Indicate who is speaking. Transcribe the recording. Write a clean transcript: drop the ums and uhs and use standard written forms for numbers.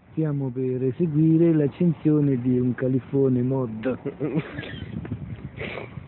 Speaker 1: Stiamo per eseguire l'accensione di un califone mod.